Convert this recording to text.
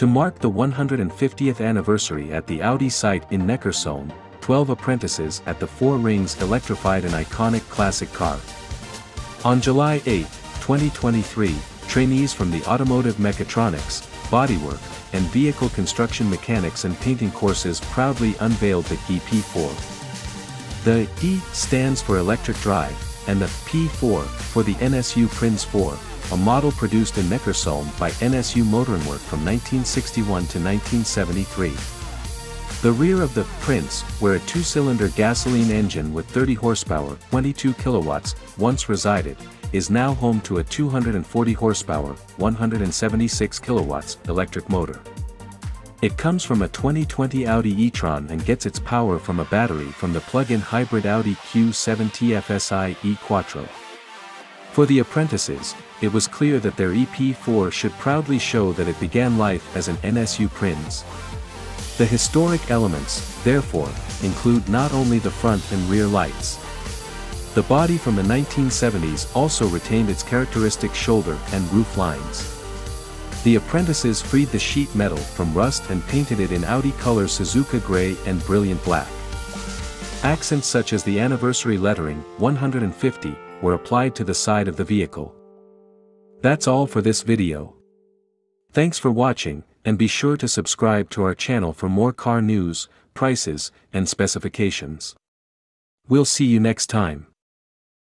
To mark the 150th anniversary at the Audi site in Neckarsulm, 12 apprentices at the Four Rings electrified an iconic classic car. On July 8, 2023, trainees from the automotive mechatronics, bodywork, and vehicle construction mechanics and painting courses proudly unveiled the EP4. The E stands for electric drive, and the P4 for the NSU Prinz 4, a model produced in Neckarsulm by NSU Motorenwerke from 1961 to 1973. The rear of the Prinz, where a two-cylinder gasoline engine with 30 horsepower, 22 kilowatts, once resided, is now home to a 240 horsepower, 176 kilowatts, electric motor. It comes from a 2020 Audi e-tron and gets its power from a battery from the plug-in hybrid Audi Q7 TFSI e-quattro. For the apprentices, it was clear that their EP4 should proudly show that it began life as an NSU Prinz. The historic elements, therefore, include not only the front and rear lights. The body from the 1970s also retained its characteristic shoulder and roof lines. The apprentices freed the sheet metal from rust and painted it in Audi color Suzuka Grey and brilliant black. Accents such as the anniversary lettering, 150, were applied to the side of the vehicle. That's all for this video. Thanks for watching, and be sure to subscribe to our channel for more car news, prices, and specifications. We'll see you next time.